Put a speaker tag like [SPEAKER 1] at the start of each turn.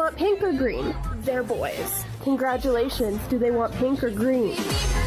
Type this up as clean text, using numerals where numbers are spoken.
[SPEAKER 1] want pink or green? They're boys. Congratulations. Do they want pink or green?